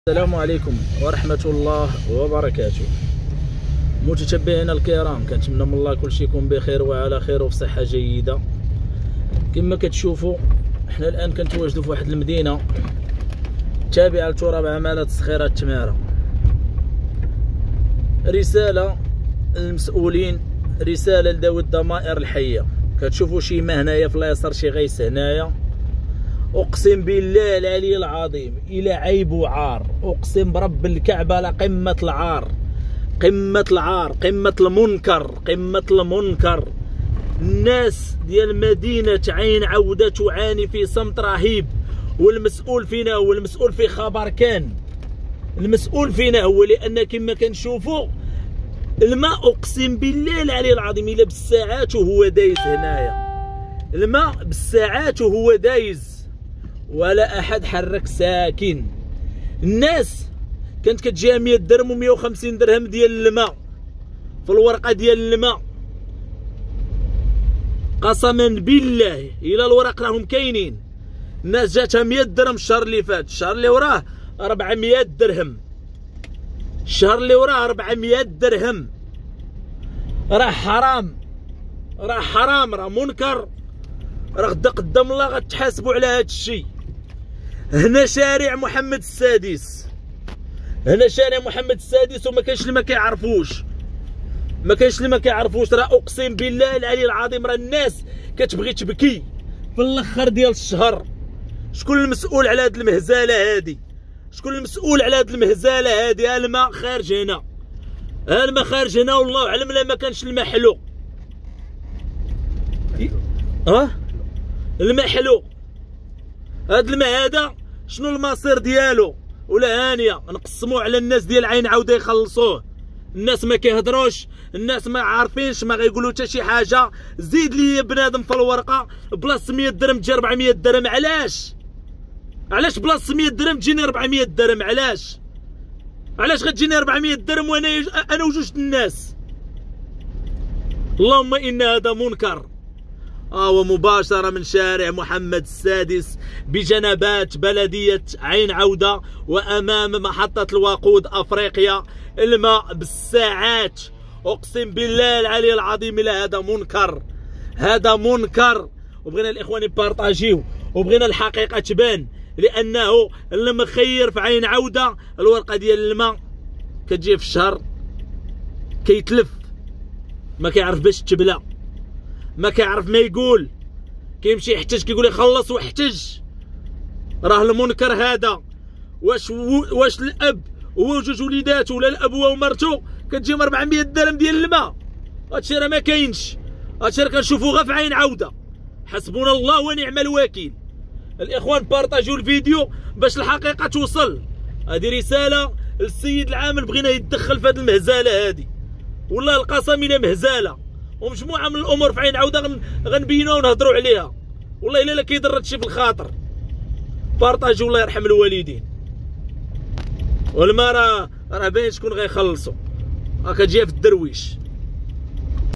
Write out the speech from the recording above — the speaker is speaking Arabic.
السلام عليكم ورحمة الله وبركاته. متتبعينا الكرام، كنتمنى من الله كلشي يكون بخير وعلى خير وفي صحة جيدة. كما كتشوفوا حنا الآن كنتواجدوا في واحد المدينة تابعة لتراب عمالة صخيرة التمارة. رسالة للمسؤولين، رسالة لذوي الضمائر الحية. كتشوفوا شي ما هنايا في اليسار، شي غيس هنايا، اقسم بالله العلي العظيم الى عيب وعار، اقسم برب الكعبه لقمه العار، قمه العار، قمه المنكر، قمه المنكر. الناس ديال مدينه عين عوده تعاني في صمت رهيب، والمسؤول فينا هو المسؤول في خبر كان، المسؤول فينا هو، لان كما كنشوفوا الماء اقسم بالله العلي العظيم الى بالساعات وهو دايز هنايا، الماء بالساعات وهو دايز ولا احد حرك ساكن. الناس كانت كتجيها 100 درهم و 150 درهم ديال الماء في الورقه ديال الماء، قسما بالله الى الورق راهم كاينين. الناس جاتها 100 درهم الشهر اللي فات، الشهر اللي وراه 400 درهم، الشهر اللي وراه 400 درهم. راه حرام، راه حرام، راه منكر، راه غدا قدام الله غتحاسبوا على هذا الشيء. هنا شارع محمد السادس، هنا شارع محمد السادس، وما كاينش اللي ما كيعرفوش، ما كاينش اللي ما كيعرفوش. راه اقسم بالله العلي العظيم راه الناس كتبغي تبكي في الاخر ديال الشهر. شكون المسؤول على هاد المهزله هادي؟ شكون المسؤول على هاد المهزله هادي؟ الماء خارج هنا، الماء خارج هنا، والله اعلم لا ما كانش الماء حلو. الماء حلو. هاد الماء هذا شنو المصير ديالو؟ ولا هانيه نقسموه على الناس ديال عين عوده يخلصوه. الناس ما كيهضروش، الناس ما عارفينش، ما غيقولوا حتى شي حاجه. زيد لي بنادم في الورقه بلاصه 100 درهم تجي 400 درهم. علاش؟ علاش بلاصه 100 درهم تجيني 400 درهم؟ علاش؟ علاش غتجيني 400 درهم وانا وجوج الناس؟ اللهم ان هذا منكر. ومباشرة من شارع محمد السادس بجنبات بلدية عين عودة وأمام محطة الوقود أفريقيا. الماء بالساعات، أقسم بالله العلي العظيم لا، هذا منكر، هذا منكر. وبغينا الإخوان يبارطاجيو، وبغينا الحقيقة تبان، لأنه المخير في عين عودة الورقة ديال الماء كتجي في الشهر كيتلف، ما كيعرف باش تبلى، ما كيعرف ما يقول، كيمشي يحتج كيقول يخلص واحتج. راه المنكر هذا. واش الاب هو جوج وليداتو ولا الاب هو ومرتو كتجيهم 400 درهم ديال الماء؟ هادشي راه ما كاينش، هادشي راه كنشوفو غير في عين عوده. حسبنا الله ونعم الوكيل. الاخوان بارطاجيو الفيديو باش الحقيقه توصل. هذه رساله للسيد العامل، بغينا يتدخل في هذه المهزله هذه، والله القسم الا مهزله. ومجموعه من الامور في عين عوده غنبينوها ونهضروا عليها، والله الا كيضر هادشي في الخاطر. بارطاجيو الله يرحم الوالدين. والماء راه باين شكون غيخلصو، كتجيها في الدرويش.